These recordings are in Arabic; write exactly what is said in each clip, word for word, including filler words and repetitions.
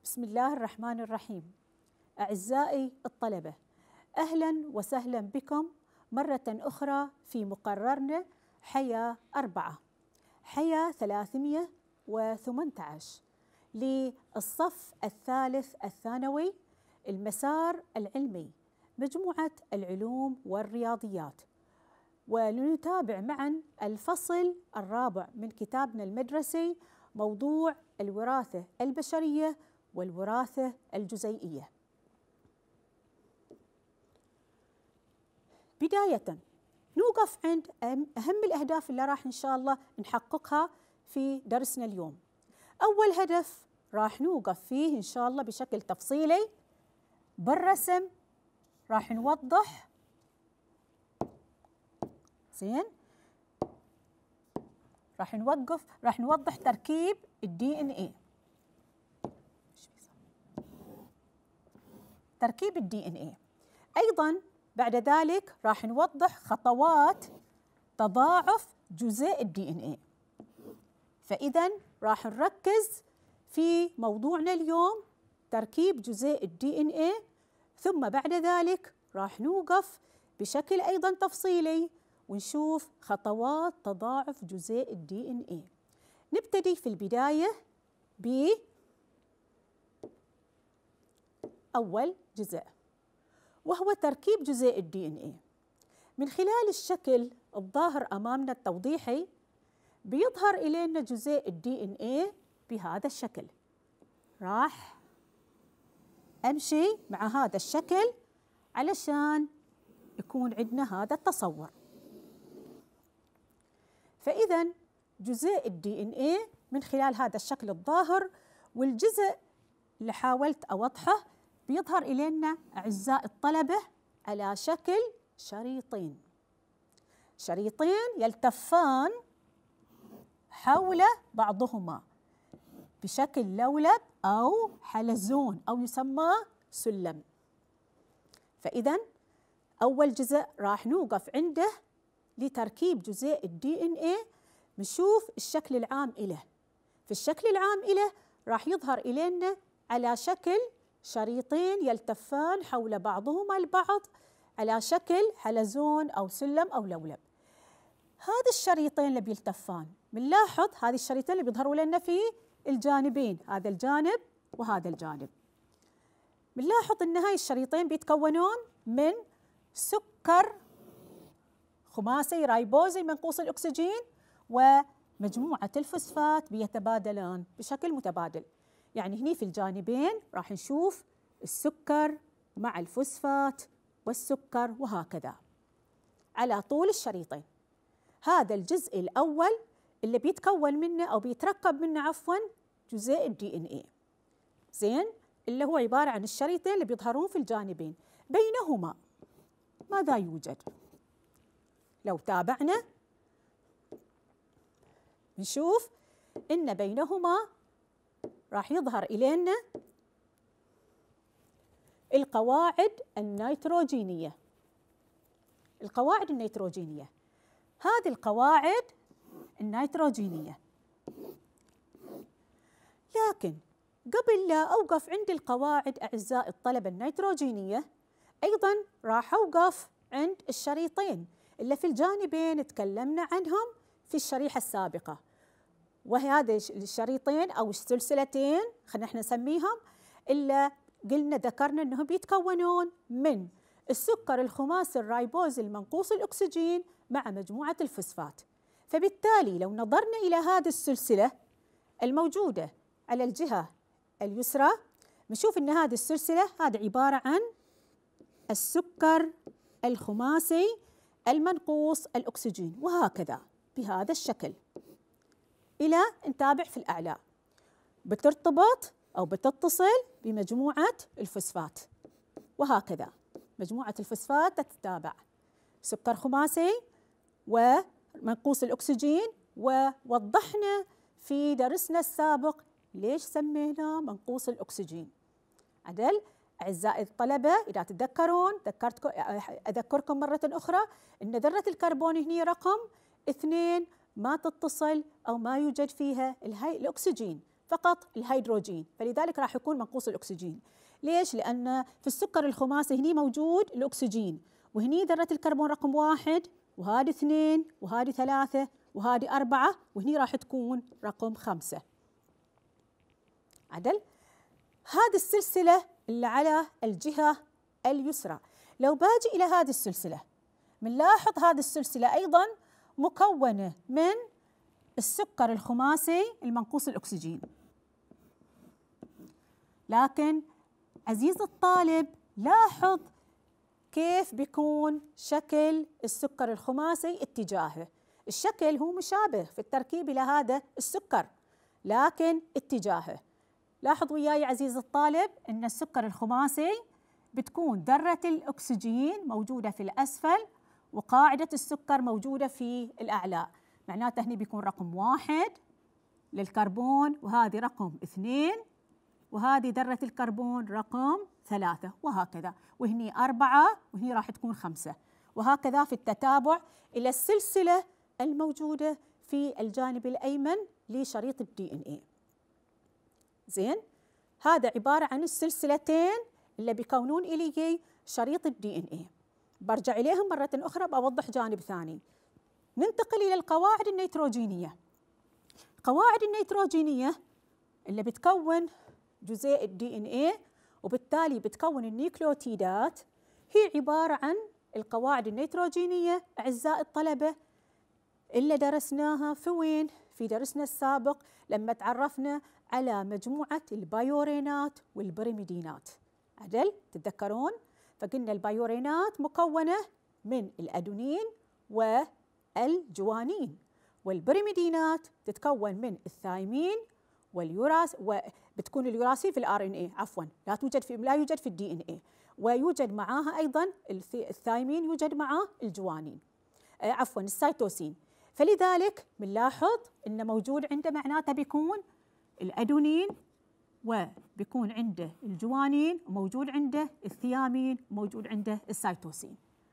بسم الله الرحمن الرحيم. أعزائي الطلبة، أهلا وسهلا بكم مرة أخرى في مقررنا حياة أربعة، حياة ثلاثمئة وثمانية عشر للصف الثالث الثانوي، المسار العلمي، مجموعة العلوم والرياضيات. ولنتابع معا الفصل الرابع من كتابنا المدرسي، موضوع الوراثة البشرية والوراثة الجزيئية. بداية نوقف عند أهم الأهداف اللي راح إن شاء الله نحققها في درسنا اليوم. أول هدف راح نوقف فيه إن شاء الله بشكل تفصيلي بالرسم، راح نوضح زين راح نوقف راح نوضح تركيب الدي ان اي. تركيب الدي ان اي. ايضا بعد ذلك راح نوضح خطوات تضاعف جزيء الدي ان اي. فاذا راح نركز في موضوعنا اليوم تركيب جزيء الدي ان اي، ثم بعد ذلك راح نوقف بشكل ايضا تفصيلي ونشوف خطوات تضاعف جزيء الدي ان اي. نبتدي في البداية بأول جزء، وهو تركيب جزيء الدي ان اي. من خلال الشكل الظاهر أمامنا التوضيحي بيظهر إلينا جزيء الدي ان اي بهذا الشكل. راح أمشي مع هذا الشكل علشان يكون عندنا هذا التصور. فإذا جزيء الدي ان اي من خلال هذا الشكل الظاهر، والجزء اللي حاولت أوضحه بيظهر إلينا أعزائي الطلبة على شكل شريطين، شريطين يلتفان حول بعضهما بشكل لولب أو حلزون أو يسمى سلم. فإذا أول جزء راح نوقف عنده لتركيب جزيء الدي ان اي، نشوف الشكل العام إله. في الشكل العام إله راح يظهر إلينا على شكل شريطين يلتفان حول بعضهما البعض على شكل حلزون أو سلم أو لولب. هذا الشريطين اللي بيلتفان بنلاحظ هذه الشريطين اللي بيظهروا لنا في الجانبين، هذا الجانب وهذا الجانب. بنلاحظ أن هاي الشريطين بيتكونون من سكر خماسي رايبوزي منقوص الأكسجين ومجموعة الفوسفات بيتبادلان بشكل متبادل. يعني هني في الجانبين راح نشوف السكر مع الفوسفات والسكر وهكذا على طول الشريطين. هذا الجزء الأول اللي بيتكون منه أو بيتركب منه عفواً جزيء الدي ان اي. زين، اللي هو عبارة عن الشريطين اللي بيظهرون في الجانبين. بينهما ماذا يوجد؟ لو تابعنا نشوف إن بينهما راح يظهر إلينا القواعد النيتروجينية. القواعد النيتروجينية هذه القواعد النيتروجينية. لكن قبل لا أوقف عند القواعد أعزائي الطلبة النيتروجينية، أيضا راح أوقف عند الشريطين اللي في الجانبين تكلمنا عنهم في الشريحة السابقة، وهذه الشريطين أو السلسلتين خلينا احنا نسميهم، اللي قلنا ذكرنا أنهم بيتكونون من السكر الخماسي الرايبوزي المنقوص الأكسجين مع مجموعة الفوسفات. فبالتالي لو نظرنا إلى هذه السلسلة الموجودة على الجهة اليسرى نشوف أن هذه السلسلة هذه عبارة عن السكر الخماسي المنقوص الأكسجين، وهكذا بهذا الشكل إلى نتابع في الأعلى بترتبط أو بتتصل بمجموعة الفوسفات، وهكذا مجموعة الفوسفات تتتابع سكر خماسي ومنقوص الأكسجين. ووضحنا في درسنا السابق ليش سميناه منقوص الأكسجين. عدل أعزائي الطلبة إذا تتذكرون، ذكرتكم أذكركم مرة أخرى أن ذرة الكربون هنا رقم اثنين ما تتصل أو ما يوجد فيها الهي الأكسجين، فقط الهيدروجين، فلذلك راح يكون منقوص الأكسجين. ليش؟ لأن في السكر الخماسي هني موجود الأكسجين، وهني ذرة الكربون رقم واحد، وهذه اثنين، وهذه ثلاثة، وهذه أربعة، وهني راح تكون رقم خمسة. عدل؟ هذه السلسلة اللي على الجهة اليسرى. لو باجي إلى هذه السلسلة بنلاحظ هذه السلسلة أيضاً مكونة من السكر الخماسي المنقوص الأكسجين. لكن عزيز الطالب لاحظ كيف بيكون شكل السكر الخماسي اتجاهه. الشكل هو مشابه في التركيب إلى هذا السكر، لكن اتجاهه. لاحظ وياي عزيز الطالب أن السكر الخماسي بتكون ذرة الأكسجين موجودة في الأسفل، وقاعدة السكر موجودة في الأعلى. معناته هني بيكون رقم واحد للكربون، وهذه رقم اثنين، وهذه ذرة الكربون رقم ثلاثة، وهكذا. وهني أربعة، وهني راح تكون خمسة، وهكذا في التتابع إلى السلسلة الموجودة في الجانب الأيمن لشريط الدي إن إيه. زين، هذا عبارة عن السلسلتين اللي بيكونون إلي شريط الدي إن إيه. برجع إليهم مرة أخرى بأوضح جانب ثاني. ننتقل إلى القواعد النيتروجينية. القواعد النيتروجينية اللي بتكون جزيء الدي إن إيه وبالتالي بتكون النيوكليوتيدات هي عبارة عن القواعد النيتروجينية أعزائي الطلبة اللي درسناها في وين؟ في درسنا السابق لما تعرفنا على مجموعة البايورينات والبريميدينات. عدل؟ تتذكرون؟ فقلنا البايورينات مكونة من الأدونين والجوانين، والبريميدينات تتكون من الثايمين واليوراس، وبتكون اليوراسيل في الار ان اي، عفوا لا توجد في لا يوجد في الدي ان اي، ويوجد معاها ايضا الثايمين يوجد معاه الجوانين، آه عفوا السيتوسين. فلذلك بنلاحظ انه موجود عنده معناته بيكون الادونين، وبيكون عنده الجوانين، وموجود عنده الثيامين، وموجود عنده السيتوسين.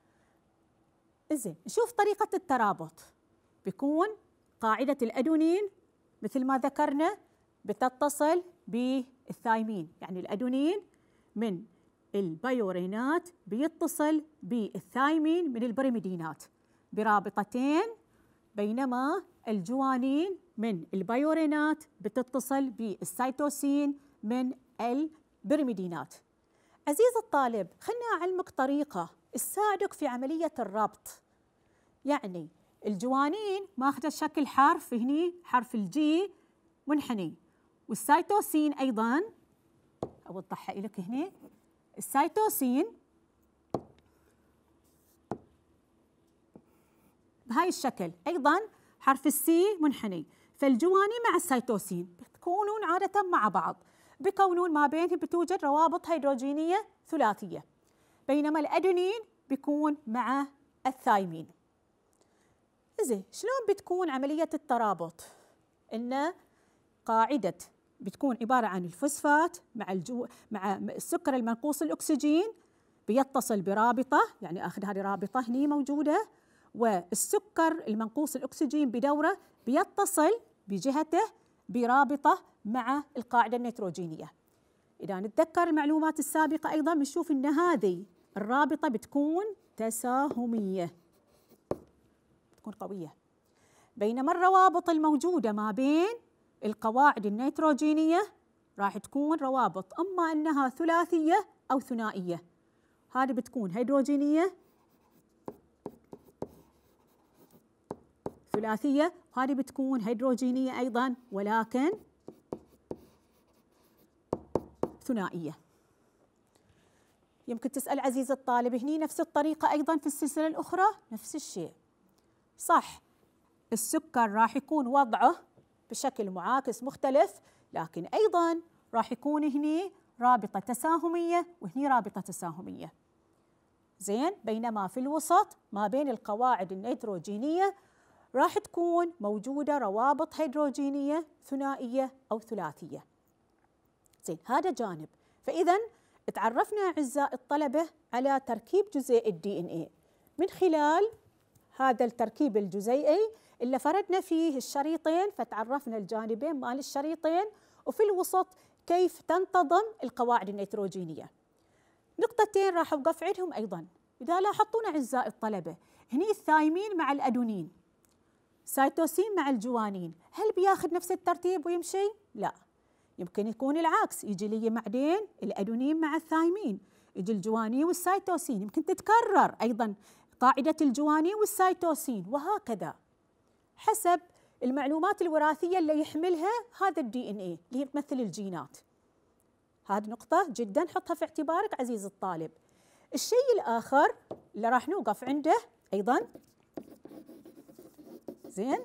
زين، نشوف طريقة الترابط. بيكون قاعدة الأدونين مثل ما ذكرنا بتتصل بالثايمين، يعني الأدونين من البايورينات بيتصل بالثايمين من البريميدينات برابطتين، بينما الجوانين من البايورينات بتتصل بالسيتوسين من البريميدينات. عزيز الطالب، خلنا أعلمك طريقة تساعدك في عملية الربط. يعني الجوانين ماخذة شكل حرف هني، حرف الجي منحني، والسيتوسين أيضاً أوضحها لك هنا، السيتوسين بهاي الشكل أيضاً حرف السي منحني. فالجوانين مع السيتوسين بتكونون عادة مع بعض، بيكونون ما بينهم بتوجد روابط هيدروجينية ثلاثية، بينما الأدينين بيكون مع الثايمين. زين، شلون بتكون عملية الترابط؟ إن قاعدة بتكون عبارة عن الفوسفات مع الجو مع السكر المنقوص الأكسجين بيتصل برابطة، يعني آخذ هذه رابطة هني موجودة، والسكر المنقوص الأكسجين بدوره بيتصل بجهته برابطة مع القاعدة النيتروجينية. إذا نتذكر المعلومات السابقة أيضا بنشوف أن هذه الرابطة بتكون تساهمية، بتكون قوية، بينما الروابط الموجودة ما بين القواعد النيتروجينية راح تكون روابط أما أنها ثلاثية أو ثنائية. هذه بتكون هيدروجينية ثلاثية، وهذه بتكون هيدروجينية أيضا ولكن ثنائية. يمكن تسأل عزيز الطالب، هني نفس الطريقة أيضا في السلسلة الأخرى؟ نفس الشيء، صح، السكر راح يكون وضعه بشكل معاكس مختلف، لكن أيضا راح يكون هني رابطة تساهمية وهني رابطة تساهمية. زين، بينما في الوسط ما بين القواعد النيتروجينية راح تكون موجودة روابط هيدروجينية ثنائية أو ثلاثية. زين، هذا جانب. فإذا تعرفنا أعزائي الطلبة على تركيب جزيء الدي إن إيه من خلال هذا التركيب الجزيئي اللي فردنا فيه الشريطين، فتعرفنا الجانبين مال الشريطين، وفي الوسط كيف تنتظم القواعد النيتروجينية. نقطتين راح أوقف عندهم أيضاً. إذا لاحظتون أعزائي الطلبة، هني الثايمين مع الأدونين، سيتوسين مع الجوانين، هل بياخذ نفس الترتيب ويمشي؟ لا، يمكن يكون العكس، يجي لي بعدين الأدونين مع الثايمين، يجي الجوانين والسيتوسين، يمكن تتكرر أيضاً قاعدة الجوانين والسيتوسين، وهكذا حسب المعلومات الوراثية اللي يحملها هذا الدي إن إيه اللي هي بتمثل الجينات. هذه نقطة جداً حطها في اعتبارك عزيزي الطالب. الشيء الآخر اللي راح نوقف عنده أيضاً، زين،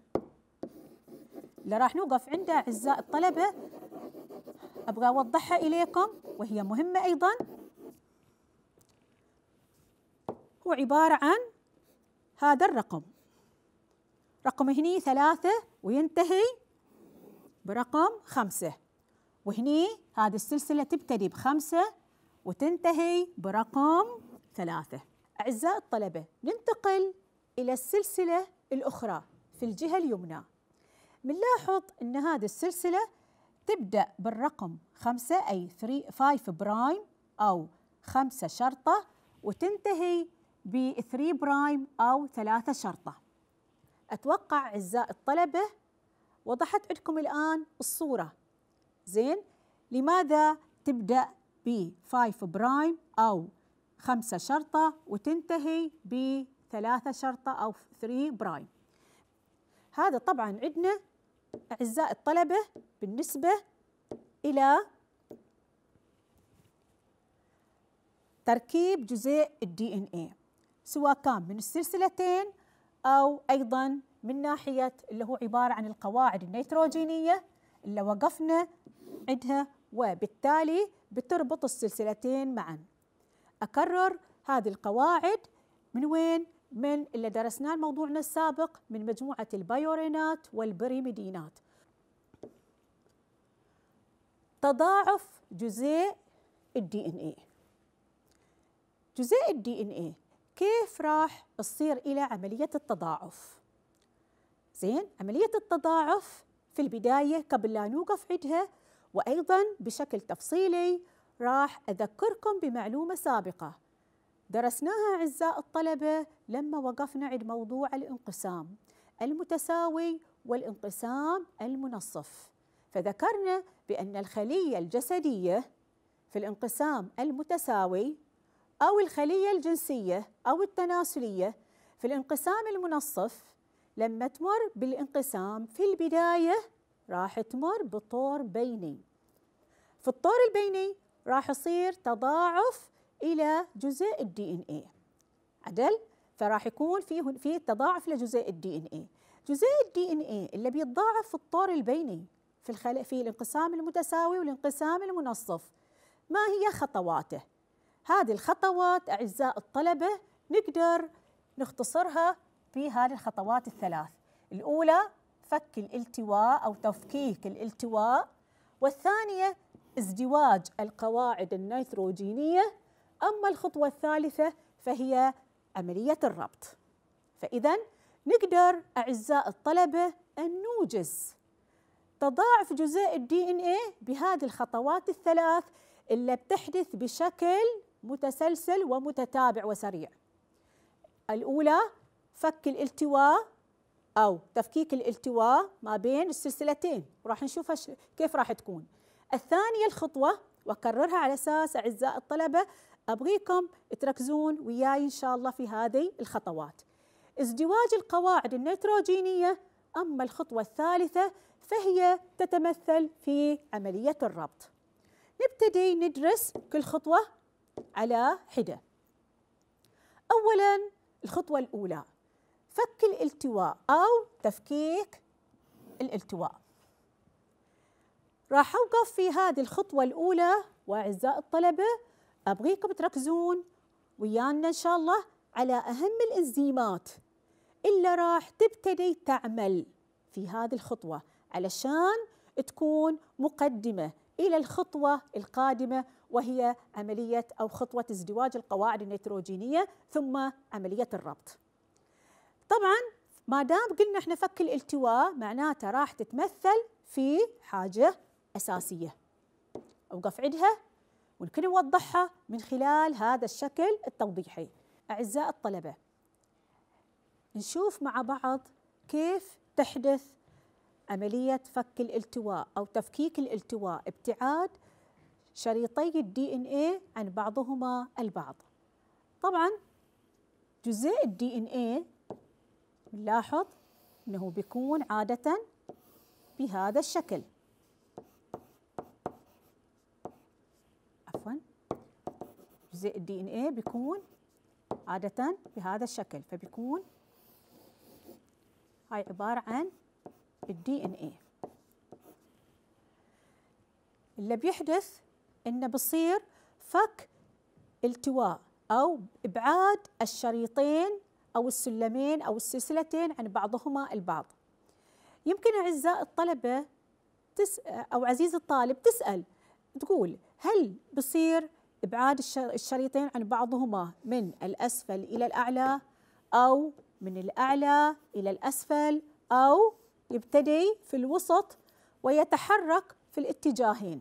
اللي راح نوقف عنده أعزائي الطلبة أبغى أوضحها إليكم وهي مهمة أيضاً، هو عبارة عن هذا الرقم، رقم هني ثلاثة وينتهي برقم خمسة، وهني هذه السلسلة تبتدي بخمسة وتنتهي برقم ثلاثة. أعزائي الطلبة، ننتقل إلى السلسلة الأخرى في الجهة اليمنى. بنلاحظ أن هذه السلسلة تبدأ بالرقم خمسة أي خمسة برايم أو خمسة شرطة، وتنتهي ب ثلاثة برايم أو ثلاثة شرطة. أتوقع أعزائي الطلبة وضحت عندكم الآن الصورة، زين؟ لماذا تبدأ ب خمسة برايم أو خمسة شرطة وتنتهي بثلاثة شرطة أو ثلاثة برايم؟ هذا طبعاً عندنا أعزائي الطلبة بالنسبة إلى تركيب جزيء الدي إن إيه، سواء كان من السلسلتين أو أيضاً من ناحية اللي هو عبارة عن القواعد النيتروجينية اللي وقفنا عندها، وبالتالي بتربط السلسلتين معاً. أكرر هذه القواعد من وين؟ من اللي درسناه موضوعنا السابق من مجموعة البيورينات والبريميدينات. تضاعف جزيء الدي إن إيه. جزيء الدي إن إيه كيف راح تصير إلى عملية التضاعف؟ زين، عملية التضاعف في البداية قبل لا نوقف عندها وأيضاً بشكل تفصيلي راح أذكركم بمعلومة سابقة درسناها أعزائي الطلبة لما وقفنا عند موضوع الانقسام المتساوي والانقسام المنصف. فذكرنا بأن الخلية الجسدية في الانقسام المتساوي أو الخلية الجنسية أو التناسلية في الانقسام المنصف لما تمر بالانقسام في البداية راح تمر بطور بيني. في الطور البيني راح يصير تضاعف إلى جزيء الدي إن إيه عدل، فراح يكون فيه في تضاعف لجزيء الدي إن إيه. جزيء الدي إن إيه اللي بيتضاعف في الطور البيني في الخل... في الانقسام المتساوي والانقسام المنصف، ما هي خطواته؟ هذه الخطوات أعزائي الطلبة نقدر نختصرها في هذه الخطوات الثلاث. الأولى فك الالتواء أو تفكيك الالتواء، والثانية ازدواج القواعد النيتروجينية، أما الخطوة الثالثة فهي عملية الربط. فإذا نقدر أعزائي الطلبة أن نوجز تضاعف جزيء الدي إن إيه بهذه الخطوات الثلاث اللي بتحدث بشكل متسلسل ومتتابع وسريع. الأولى فك الالتواء أو تفكيك الالتواء ما بين السلسلتين، وراح نشوفها كيف راح تكون. الثانية الخطوة وأكررها على أساس أعزائي الطلبة أبغيكم تركزون وياي إن شاء الله في هذه الخطوات، ازدواج القواعد النيتروجينية. أما الخطوة الثالثة فهي تتمثل في عملية الربط. نبتدي ندرس كل خطوة على حدة. أولاً الخطوة الأولى فك الالتواء أو تفكيك الالتواء. راح أوقف في هذه الخطوة الأولى وأعزائي الطلبة أبغيكم تركزون ويانا إن شاء الله على أهم الإنزيمات اللي راح تبتدي تعمل في هذه الخطوة علشان تكون مقدمة إلى الخطوة القادمة وهي عملية أو خطوة ازدواج القواعد النيتروجينية ثم عملية الربط. طبعاً ما دام قلنا احنا فك الالتواء معناته راح تتمثل في حاجة أساسية. أوقف عندها ويمكن نوضحها من خلال هذا الشكل التوضيحي. أعزائي الطلبة، نشوف مع بعض كيف تحدث عملية فك الالتواء أو تفكيك الالتواء، ابتعاد شريطي الدي إن إيه عن بعضهما البعض. طبعاً جزيء الدي إن إيه نلاحظ أنه بيكون عادة بهذا الشكل. عفواً، جزيء الدي إن إيه بيكون عادة بهذا الشكل، فبيكون هاي عبارة عن الدي إن إيه. اللي بيحدث إنه بصير فك التواء أو إبعاد الشريطين أو السلمين أو السلسلتين عن بعضهما البعض. يمكن أعزائي الطلبة تسأل أو عزيزي الطالب تسأل تقول هل بصير إبعاد الشريطين عن بعضهما من الأسفل إلى الأعلى أو من الأعلى إلى الأسفل أو يبتدي في الوسط ويتحرك في الاتجاهين؟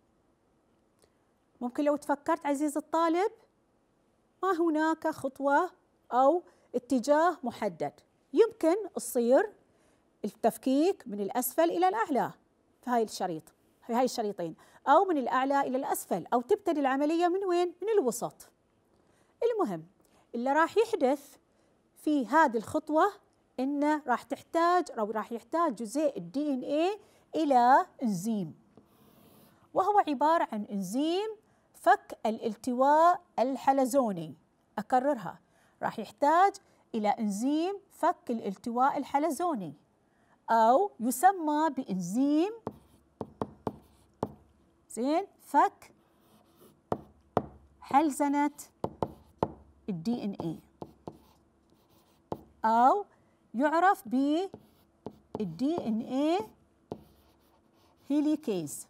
ممكن لو تفكرت عزيزي الطالب ما هناك خطوة أو اتجاه محدد، يمكن تصير التفكيك من الأسفل إلى الأعلى في هاي الشريط في هاي الشريطين، أو من الأعلى إلى الأسفل، أو تبتدي العملية من وين؟ من الوسط. المهم اللي راح يحدث في هذه الخطوة إنه راح تحتاج أو راح يحتاج جزيء الدي إن إيه إلى إنزيم، وهو عبارة عن إنزيم فك الالتواء الحلزوني. أكررها، راح يحتاج إلى إنزيم فك الالتواء الحلزوني، أو يسمى بإنزيم زين فك حلزنة الدي إن إيه، أو يعرف بالدي إن إيه هيليكيز.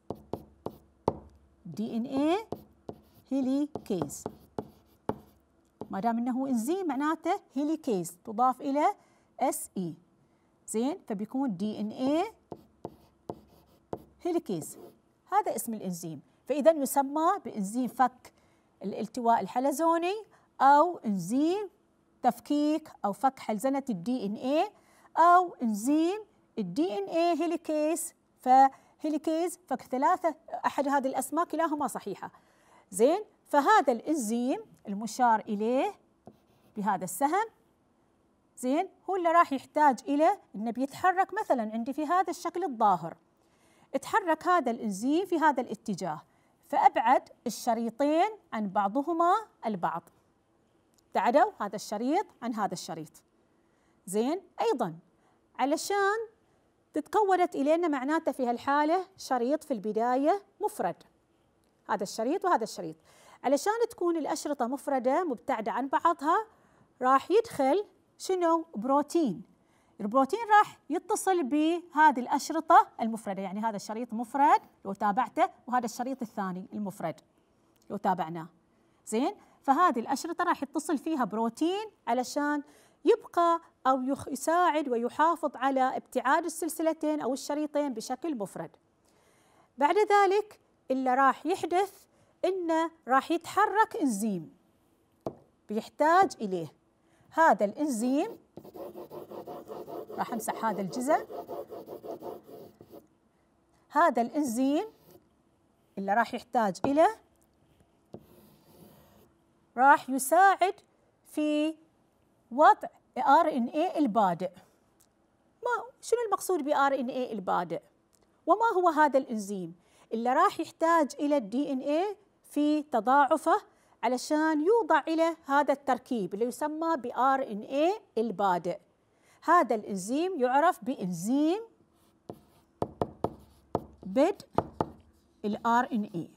دي إن إيه هيليكيز، ما دام انه انزيم معناته هيليكيز تضاف الى اس اي، زين، فبيكون دي ان ايه هيليكيز، هذا اسم الانزيم. فاذا يسمى بانزيم فك الالتواء الحلزوني او انزيم تفكيك او فك حلزنه الدي ان ايه، او انزيم الدي ان ايه هيليكيز. فهيليكيز فك ثلاثه، احد هذه الاسماء كلاهما صحيحه، زين. فهذا الانزيم المشار اليه بهذا السهم، زين، هو اللي راح يحتاج الى انه بيتحرك مثلا عندي في هذا الشكل الظاهر، اتحرك هذا الانزيم في هذا الاتجاه، فابعد الشريطين عن بعضهما البعض، ابتعدوا هذا الشريط عن هذا الشريط، زين. ايضا علشان تتكونت الينا معناته في هالحاله شريط في البدايه مفرد، هذا الشريط وهذا الشريط، علشان تكون الاشرطه مفرده مبتعده عن بعضها راح يدخل شنو؟ بروتين. البروتين راح يتصل بهذه الاشرطه المفرده، يعني هذا الشريط مفرد لو تابعته، وهذا الشريط الثاني المفرد لو تابعناه، زين. فهذه الاشرطه راح يتصل فيها بروتين علشان يبقى او يساعد ويحافظ على ابتعاد السلسلتين او الشريطين بشكل مفرد. بعد ذلك اللي راح يحدث انه راح يتحرك انزيم بيحتاج اليه. هذا الانزيم راح امسح هذا الجزء، هذا الانزيم اللي راح يحتاج اليه راح يساعد في وضع آر إن إيه البادئ. ما شنو المقصود ب آر إن إيه البادئ؟ وما هو هذا الانزيم اللي راح يحتاج الى الدي ان ايه في تضاعفه علشان يوضع الى هذا التركيب اللي يسمى ب آر إن إيه البادئ؟ هذا الانزيم يعرف بانزيم بدء ال آر إن إيه،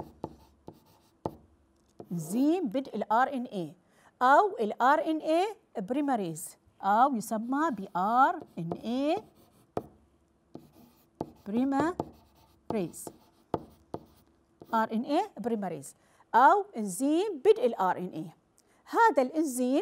انزيم بدء ال آر إن إيه او ال آر إن إيه بريماريز، او يسمى ب آر إن إيه بريماريز، آر إن إيه بريماريز، أو إنزيم بدء ال آر إن إيه. هذا الإنزيم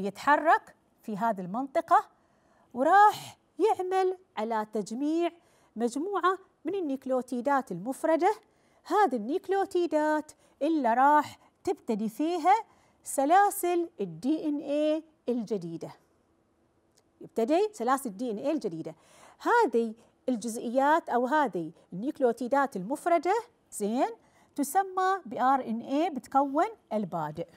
بيتحرك في هذه المنطقة وراح يعمل على تجميع مجموعة من النيوكليوتيدات المفردة. هذه النيوكليوتيدات اللي راح تبتدي فيها سلاسل الدي ان اي الجديدة. يبتدي سلاسل الدي ان اي الجديدة. هذه الجزئيات أو هذه النيوكليوتيدات المفردة زين تسمى ب آر إن إيه، بتكون البادئ.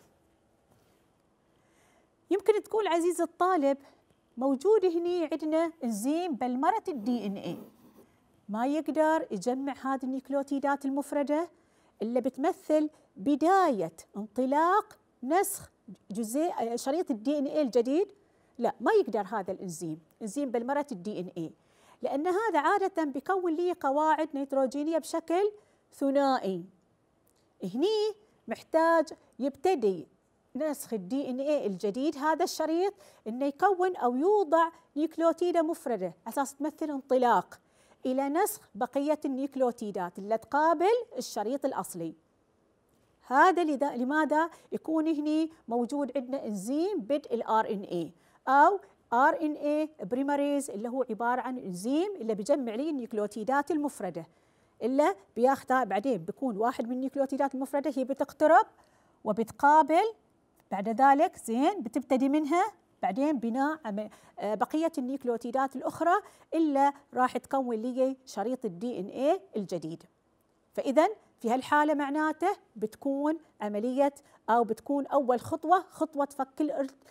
يمكن تقول عزيزي الطالب موجود هني عندنا انزيم بلمرة الدي ان اي ما يقدر يجمع هذه النيوكليوتيدات المفردة اللي بتمثل بداية انطلاق نسخ جزيء شريط الدي ان اي الجديد. لا، ما يقدر هذا الانزيم، انزيم بلمرة الدي ان اي، لأن هذا عادة بيكون لي قواعد نيتروجينية بشكل ثنائي. هني محتاج يبتدي نسخ الدي ان اي الجديد هذا الشريط انه يكون او يوضع نيوكليوتيدة مفردة على اساس تمثل انطلاق الى نسخ بقية النيوكليوتيدات اللي تقابل الشريط الاصلي. هذا لماذا يكون هني موجود عندنا انزيم بدء الار ان اي او ار ان اي بريماريز، اللي هو عبارة عن انزيم اللي بيجمع لي النيوكليوتيدات المفردة اللي بياخذها بعدين بيكون واحد من النيوكليوتيدات المفردة هي بتقترب وبتقابل بعد ذلك زين بتبتدي منها بعدين بناء بقية النيوكليوتيدات الأخرى اللي راح تكون لي شريط الدي ان اي الجديد. فإذا في هالحالة معناته بتكون عملية أو بتكون أول خطوة خطوة فك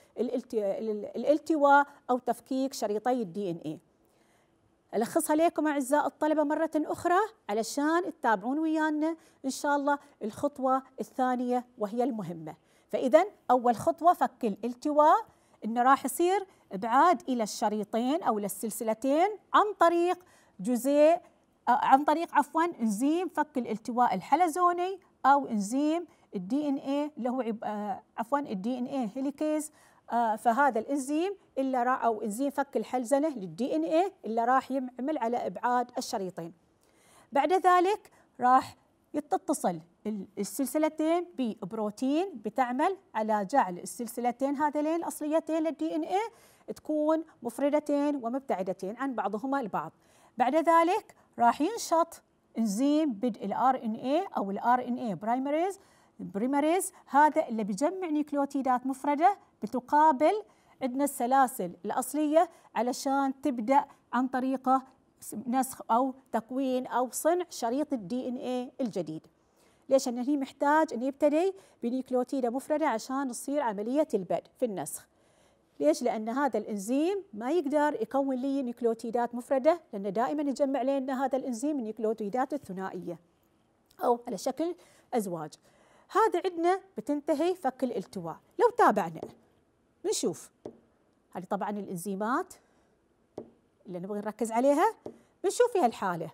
الالتواء أو تفكيك شريطي الدي ان اي. ألخصها لكم أعزائي الطلبة مرة أخرى علشان تتابعون ويانا إن شاء الله الخطوة الثانية وهي المهمة. فإذا أول خطوة فك الالتواء، إنه راح يصير إبعاد إلى الشريطين أو إلى السلسلتين عن طريق جزيء عن طريق عفوا انزيم فك الالتواء الحلزوني أو انزيم الدي ان اي اللي هو عفوا الدي ان اي هيليكيز. آه فهذا الانزيم اللي راح او انزيم فك الحلزنه للدي ان اي اللي راح يعمل على ابعاد الشريطين. بعد ذلك راح يتصل السلسلتين ببروتين بتعمل على جعل السلسلتين هذين الاصليتين للدي ان اي تكون مفردتين ومبتعدتين عن بعضهما البعض. بعد ذلك راح ينشط انزيم بدء الار ان اي او الار ان اي برايمريز بريماريز، هذا اللي بيجمع نيوكليوتيدات مفردة بتقابل عندنا السلاسل الأصلية علشان تبدأ عن طريقه نسخ أو تكوين أو صنع شريط الدي ان اي الجديد. ليش؟ لأنه هي محتاج أن يبتدي بنيوكليوتيدة مفردة عشان تصير عملية البدء في النسخ. ليش؟ لأن هذا الإنزيم ما يقدر يكون لي نيوكليوتيدات مفردة، لأنه دائما يجمع لنا هذا الإنزيم النيوكليوتيدات الثنائية أو على شكل أزواج. هذا عندنا بتنتهي فك الالتواء. لو تابعنا بنشوف هذه طبعا الانزيمات اللي نبغى نركز عليها، بنشوف في هالحالة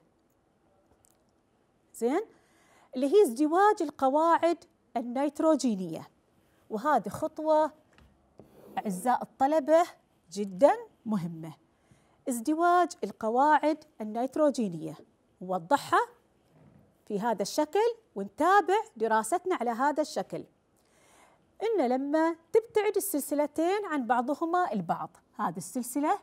زين اللي هي ازدواج القواعد النيتروجينية. وهذه خطوة أعزائي الطلبة جدا مهمة، ازدواج القواعد النيتروجينية. نوضحها في هذا الشكل ونتابع دراستنا على هذا الشكل. إن لما تبتعد السلسلتين عن بعضهما البعض، هذه السلسلة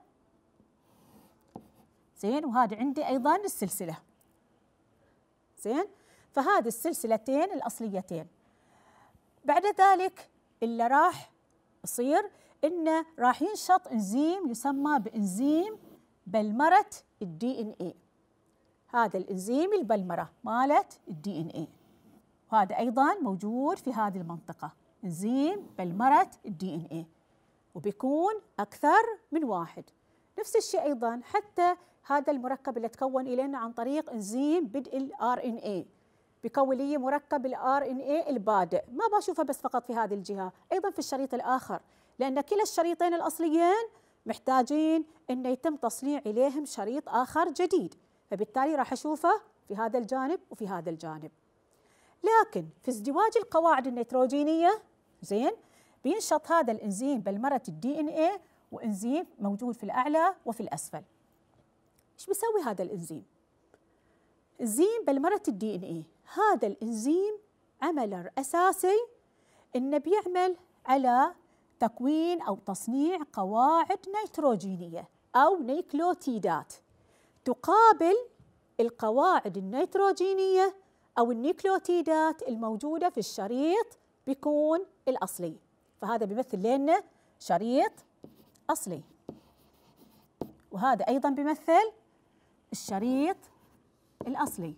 زين وهذه عندي أيضا السلسلة زين، فهذه السلسلتين الأصليتين. بعد ذلك اللي راح يصير إنه راح ينشط إنزيم يسمى بإنزيم بلمرة الدي إن إيه. هذا الإنزيم البلمرة مالت الدي إن إيه، وهذا أيضا موجود في هذه المنطقة إنزيم بلمرة الدي إن إيه، وبيكون أكثر من واحد. نفس الشيء أيضا حتى هذا المركب اللي تكون إلينا عن طريق إنزيم بدء الآر إن إيه بيكون لي مركب الآر إن إيه البادئ، ما بشوفه بس فقط في هذه الجهة، أيضا في الشريط الآخر، لأن كلا الشريطين الأصليين محتاجين أن يتم تصنيع إليهم شريط آخر جديد، فبالتالي راح أشوفه في هذا الجانب وفي هذا الجانب. لكن في ازدواج القواعد النيتروجينية زين بينشط هذا الإنزيم بلمرة الدي إن إيه، وإنزيم موجود في الأعلى وفي الأسفل. إيش بيسوي هذا الإنزيم؟ إنزيم بلمرة الدي إن إيه، هذا الإنزيم عمله الأساسي إنه بيعمل على تكوين أو تصنيع قواعد نيتروجينية أو نيكلوتيدات تقابل القواعد النيتروجينية أو النيكليوتيدات الموجودة في الشريط بيكون الأصلي، فهذا بيمثل لنا شريط أصلي، وهذا أيضا بيمثل الشريط الأصلي.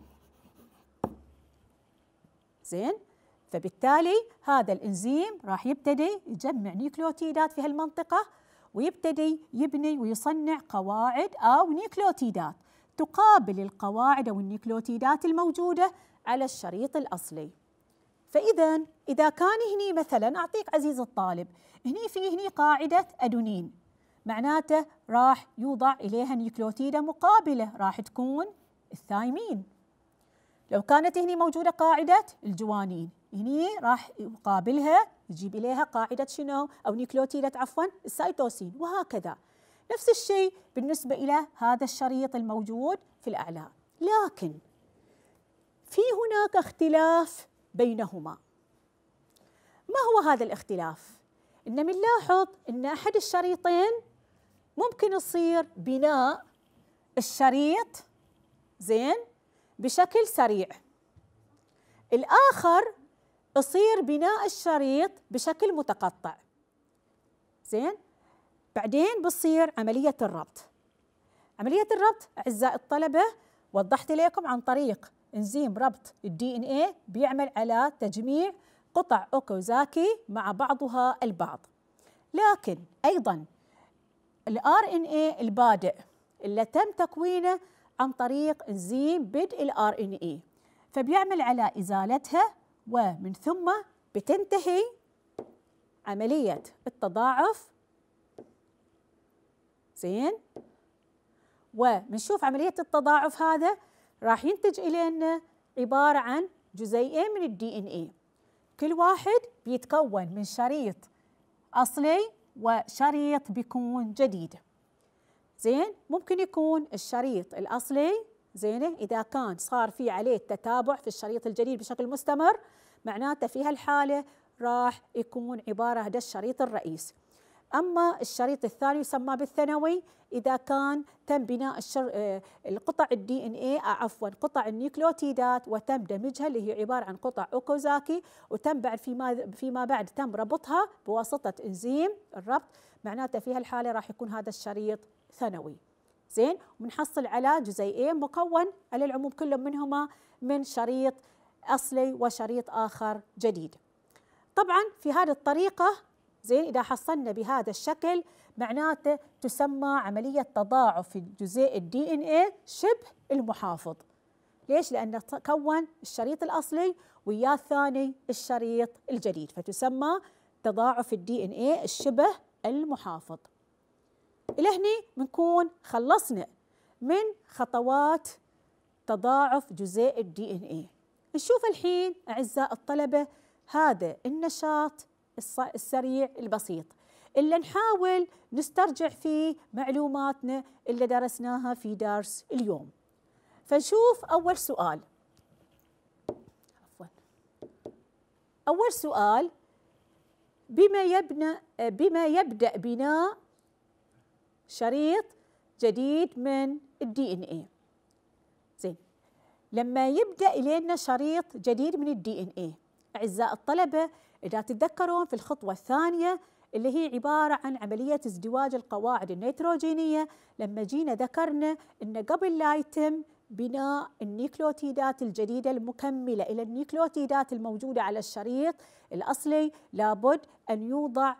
زين، فبالتالي هذا الإنزيم راح يبتدي يجمع نيكليوتيدات في هالمنطقة ويبتدي يبني ويصنع قواعد أو نيكليوتيدات تقابل القواعد أو النيكليوتيدات الموجودة على الشريط الأصلي. فإذا إذا كان هني مثلا أعطيك عزيز الطالب، هني في هني قاعدة أدونين، معناته راح يوضع إليها نيكليوتيدة مقابلة راح تكون الثايمين. لو كانت هني موجودة قاعدة الجوانين، هني راح يقابلها يجيب إليها قاعدة شنو؟ أو نيكليوتيدة عفوا السيتوسين، وهكذا. نفس الشيء بالنسبة إلى هذا الشريط الموجود في الأعلى، لكن في هناك اختلاف بينهما. ما هو هذا الاختلاف؟ إن بنلاحظ إن أحد الشريطين ممكن يصير بناء الشريط زين بشكل سريع، الآخر يصير بناء الشريط بشكل متقطع. زين، بعدين بصير عملية الربط. عملية الربط أعزائي الطلبة وضحت لكم عن طريق إنزيم ربط الدي إن إيه بيعمل على تجميع قطع أوكازاكي مع بعضها البعض. لكن أيضا الآر إن إيه البادئ اللي تم تكوينه عن طريق إنزيم بدء الآر إن إيه، فبيعمل على إزالتها ومن ثم بتنتهي عملية التضاعف. زين، وبنشوف عملية التضاعف هذا راح ينتج إلينا عبارة عن جزيئين من الدي إن إيه، كل واحد بيتكون من شريط أصلي وشريط بيكون جديد. زين، ممكن يكون الشريط الأصلي زين إذا كان صار في عليه تتابع في الشريط الجديد بشكل مستمر، معناته في هالحالة راح يكون عبارة هذا الشريط الرئيس. أما الشريط الثاني يسمى بالثانوي إذا كان تم بناء الشر... القطع الدي إن إيه عفوا قطع النيكليوتيدات وتم دمجها اللي هي عبارة عن قطع أوكازاكي، وتم بعد فيما فيما بعد تم ربطها بواسطة إنزيم الربط، معناته في هالحالة راح يكون هذا الشريط ثانوي. زين، وبنحصل على جزيئين مكون على العموم كل منهما من شريط أصلي وشريط آخر جديد. طبعا في هذه الطريقة زين إذا حصلنا بهذا الشكل معناته تسمى عملية تضاعف الجزيء الدي إن إيه شبه المحافظ. ليش؟ لأنه كون الشريط الأصلي وياه الثاني الشريط الجديد، فتسمى تضاعف الدي إن إيه الشبه المحافظ. إلى هني بنكون خلصنا من خطوات تضاعف جزيء الدي إن إيه. نشوف الحين أعزائي الطلبة هذا النشاط السريع البسيط اللي نحاول نسترجع فيه معلوماتنا اللي درسناها في درس اليوم. فنشوف أول سؤال. عفوا. أول سؤال، بما يبنى بما يبدأ بناء شريط جديد من الدي إن إيه. زين، لما يبدأ إلينا شريط جديد من الدي إن إيه أعزائي الطلبة إذا تتذكرون في الخطوة الثانية اللي هي عبارة عن عملية ازدواج القواعد النيتروجينية، لما جينا ذكرنا أن قبل لا يتم بناء النيكليوتيدات الجديدة المكملة إلى النيكليوتيدات الموجودة على الشريط الأصلي لابد أن يوضع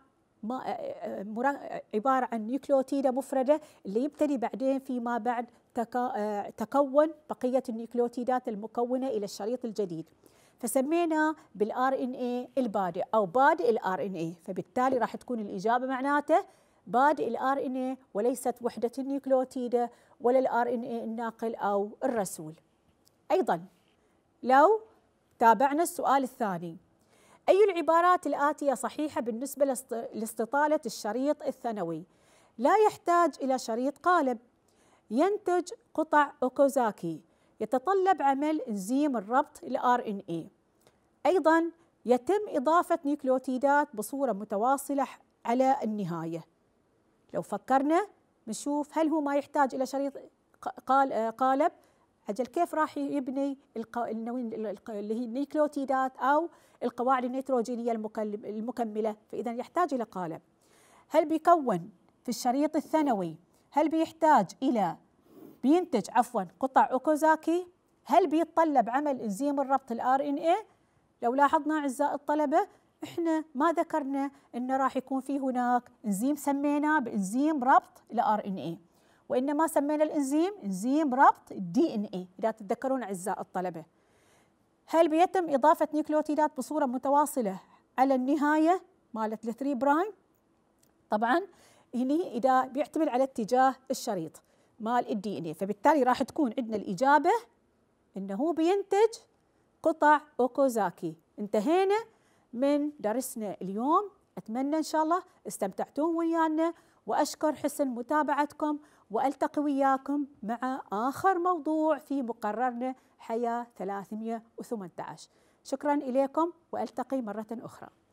عبارة عن نيكليوتيدة مفردة اللي يبتدي بعدين فيما بعد تكون بقية النيكليوتيدات المكونة إلى الشريط الجديد، فسمينا بالآر إن إيه البادئ أو بادئ الآر إن إيه. فبالتالي راح تكون الإجابة معناته بادئ الآر إن إيه وليست وحدة النيكليوتيدة ولا الآر إن إيه الناقل أو الرسول. أيضا لو تابعنا السؤال الثاني، أي العبارات الآتية صحيحة بالنسبة لاستطالة الشريط الثانوي؟ لا يحتاج إلى شريط قالب، ينتج قطع أوكازاكي، يتطلب عمل إنزيم الربط الآر إن إيه. أيضا يتم إضافة نيكليوتيدات بصورة متواصلة على النهاية. لو فكرنا نشوف هل هو ما يحتاج إلى شريط قالب؟ أجل كيف راح يبني اللي هي النيوكليوتيدات أو القواعد النيتروجينية المكملة؟ فإذا يحتاج إلى قالب. هل بيكون في الشريط الثانوي، هل بيحتاج إلى بينتج عفوا قطع أوكازاكي؟ هل بيتطلب عمل إنزيم الربط الآر إن إيه؟ لو لاحظنا أعزائي الطلبة إحنا ما ذكرنا إنه راح يكون في هناك إنزيم سميناه بإنزيم ربط الآر إن إيه، وإنما سمينا الإنزيم إنزيم ربط الدي إن إيه إذا تتذكرون أعزائي الطلبة. هل بيتم إضافة نيوكليوتيدات بصورة متواصلة على النهاية مالت الثري برايم؟ طبعا هني إذا بيعتمد على اتجاه الشريط مال الدي إن إيه، فبالتالي راح تكون عندنا الإجابة إنه بينتج قطع أوكازاكي. انتهينا من درسنا اليوم، أتمنى إن شاء الله استمتعتون ويانا، وأشكر حسن متابعتكم، وألتقي وياكم مع آخر موضوع في مقررنا حياة ثلاثمئة وثمانية عشر. شكرا إليكم وألتقي مرة أخرى.